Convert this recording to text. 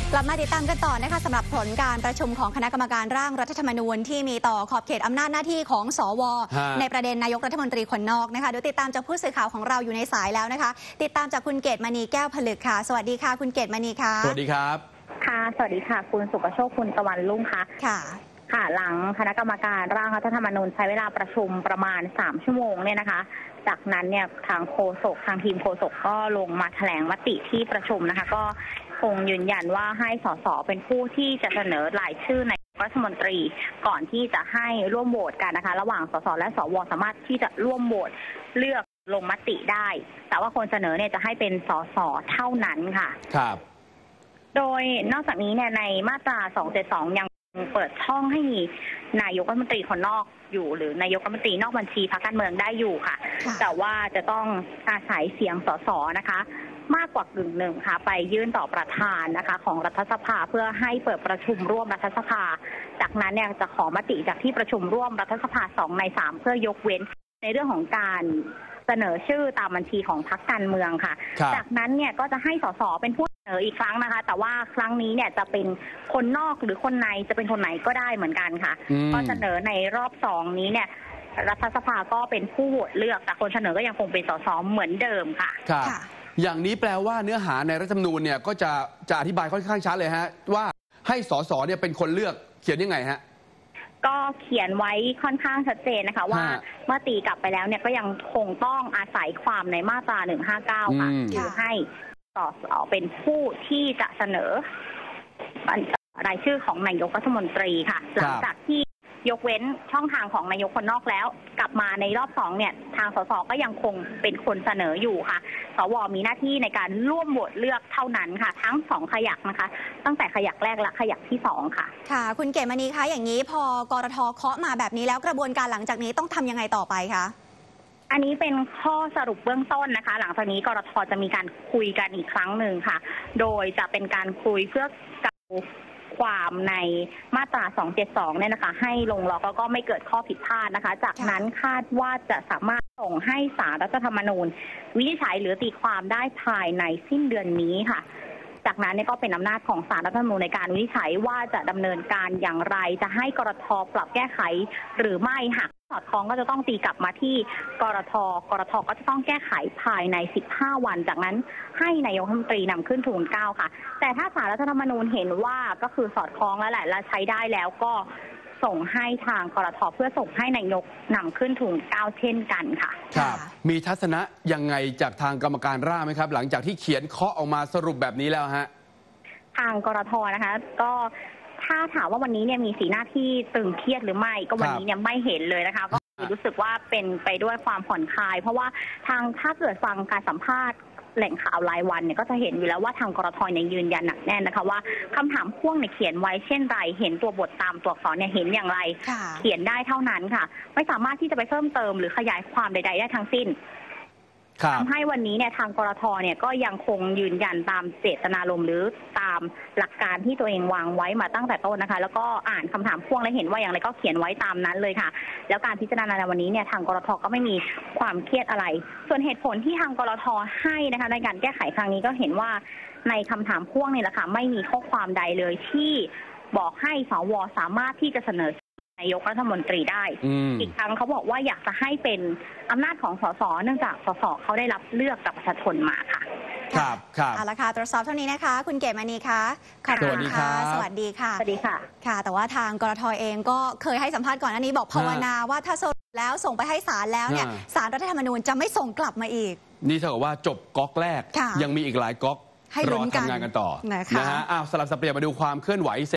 กลับมาติดตามกันต่อนะคะสำหรับผลการประชุมของคณะกรรมการร่างรัฐธรรมนูญที่มีต่อขอบเขตอำนาจหน้าที่ของสวในประเด็นนายกรัฐมนตรีคนนอกนะคะเดี๋ยวติดตามจากผู้สื่อข่าวของเราอยู่ในสายแล้วนะคะติดตามจากคุณเกตมณีแก้วผลึกค่ะสวัสดีค่ะคุณเกตมณีค่ะสวัสดีครับค่ะสวัสดีค่ะคุณสุประโชคคุณตะวันรุ่งค่ะค่ะหลังคณะกรรมการร่างรัฐธรรมนูญใช้เวลาประชุมประมาณ3ชั่วโมงเนี่ยนะคะจากนั้นเนี่ยทางทีมโฆษกก็ลงมาแถลงมติที่ประชุมนะคะก็คงยืนยันว่าให้สสเป็นผู้ที่จะเสนอรายชื่อนายกรัฐมนตรีก่อนที่จะให้ร่วมโหวตกันนะคะระหว่างสสและสวสามารถที่จะร่วมโหวตเลือกลงมติได้แต่ว่าคนเสนอเนี่ยจะให้เป็นสสเท่านั้นค่ะครับโดยนอกจากนี้เนี่ยในมาตรา272ยังเปิดช่องให้นายกรัฐมนตรีคนนอกอยู่หรือนายกรัฐมนตรีนอกบัญชีพรรคการเมืองได้อยู่ค่ะแต่ว่าจะต้องอาศัยเสียงสสนะคะมากกว่ากึ่งหนึ่งค่ะไปยื่นต่อประธานนะคะของรัฐสภาเพื่อให้เปิดประชุมร่วมรัฐสภาจากนั้นเนี่ยจะขอมติจากที่ประชุมร่วมรัฐสภา2 ใน 3เพื่อยกเว้นในเรื่องของการเสนอชื่อตามบัญชีของพรรคการเมืองค่ะจากนั้นเนี่ยก็จะให้สสเป็นผู้เสนออีกครั้งนะคะแต่ว่าครั้งนี้เนี่ยจะเป็นคนนอกหรือคนในจะเป็นคนไหนก็ได้เหมือนกันค่ะก็เสนอในรอบ2นี้เนี่ยรัฐสภาก็เป็นผู้โหวตเลือกแต่คนเสนอก็ยังคงเป็นสสเหมือนเดิมค่ะอย่างนี้แปลว่าเนื้อหาในรัฐธรรมนูญเนี่ยก็จะอธิบายค่อนข้างชัดเลยฮะว่าให้สสเนี่ยเป็นคนเลือกเขียนยังไงฮะก็เขียนไว้ค่อนข้างชัดเจนนะคะว่าเมื่อตีกลับไปแล้วเนี่ยก็ยังคงต้องอาศัยความในมาตรา159ค่ะคือให้สสเป็นผู้ที่จะเสนอรายชื่อของนายกรัฐมนตรีค่ะหลังจากที่ยกเว้นช่องทางของนายกคนนอกแล้วกลับมาในรอบ2เนี่ยทางสสก็ยังคงเป็นคนเสนออยู่ค่ะสวมีหน้าที่ในการร่วมโหวตเลือกเท่านั้นค่ะทั้ง2ขยักนะคะตั้งแต่ขยักแรกและขยักที่2ค่ะค่ะคุณเกตมณีคะอย่างนี้พอกรท.เคาะมาแบบนี้แล้วกระบวนการหลังจากนี้ต้องทำยังไงต่อไปคะอันนี้เป็นข้อสรุปเบื้องต้นนะคะหลังจากนี้กรท.จะมีการคุยกันอีกครั้งหนึ่งค่ะโดยจะเป็นการคุยเพื่อความในมาตรา272เนี่ยนะคะให้ลงล็อกแล้วก็ไม่เกิดข้อผิดพลาดนะคะจากนั้นคาดว่าจะสามารถส่งให้ศาลรัฐธรรมนูญวินิจฉัยหรือตีความได้ภายในสิ้นเดือนนี้ค่ะจากนั้นเนี่ยก็เป็นอำนาจของศาลรัฐธรรมนูญในการวินิจฉัยว่าจะดำเนินการอย่างไรจะให้กรท.ปรับแก้ไขหรือไม่หากสอดคล้องก็จะต้องตีกลับมาที่กรท.ก็จะต้องแก้ไขภายใน15 วันจากนั้นให้นายกรัฐมนตรีนำขึ้นทูล9ค่ะแต่ถ้าศาลรัฐธรรมนูญเห็นว่าก็คือสอดคล้องแล้วแหละและใช้ได้แล้วก็ส่งให้ทางกรท.เพื่อส่งให้นายกนำขึ้นทูล9เช่นกันค่ะครับมีทัศนะยังไงจากทางกรรมการร่างไหมครับหลังจากที่เขียนเคาะออกมาสรุปแบบนี้แล้วฮะทางกรท.นะคะก็ถ้าถามว่าวันนี้เนี่ยมีสีหน้าที่ตึงเครียดหรือไม่ก็วันนี้เนี่ยไม่เห็นเลยนะคะก็รู้สึกว่าเป็นไปด้วยความผ่อนคลายเพราะว่าถ้าเกิดฟังการสัมภาษณ์แหล่งข่าวรายวันเนี่ยก็จะเห็นอยู่แล้วว่าทางกรท.ยังยืนยันหนักแน่นนะคะว่าคำถามพ่วงเนี่ยเขียนไว้เช่นไรเห็นตัวบทตามตัวอักษรเนี่ยเห็นอย่างไรเขียนได้เท่านั้นค่ะไม่สามารถที่จะไปเพิ่มเติมหรือขยายความใดๆได้ทั้งสิ้นทำให้วันนี้เนี่ยทางกรท.เนี่ยก็ยังคงยืนยันตามเจตนารมณ์หรือตามหลักการที่ตัวเองวางไว้มาตั้งแต่ต้นนะคะแล้วก็อ่านคำถามพ่วงและเห็นว่าอย่างไรก็เขียนไว้ตามนั้นเลยค่ะแล้วการพิจารณาในวันนี้เนี่ยทางกรท.ก็ไม่มีความเครียดอะไรส่วนเหตุผลที่ทางกรท.ให้นะคะในการแก้ไขครั้งนี้ก็เห็นว่าในคำถามพ่วงนี่แหละค่ะไม่มีข้อความใดเลยที่บอกให้สว.สามารถที่จะเสนอนายกรัฐมนตรีได้อีกครั้งเขาบอกว่าอยากจะให้เป็นอำนาจของสสเนื่องจากสสเขาได้รับเลือกจากประชาชนมาค่ะครับเอาละค่ะตรวจสอบเท่านี้นะคะคุณเกตมณีคะขอบคุณค่ะสวัสดีค่ะสวัสดีค่ะค่ะแต่ว่าทางกรท.เองก็เคยให้สัมภาษณ์ก่อนอันนี้บอกภาวนาว่าถ้าสรุปแล้วส่งไปให้ศาลแล้วเนี่ยศาลรัฐธรรมนูญจะไม่ส่งกลับมาอีกนี่เท่ากับว่าจบก๊อกแรกยังมีอีกหลายก๊อกรอทำงานกันต่อนะฮะสลับสับเปลี่ยนมาดูความเคลื่อนไหว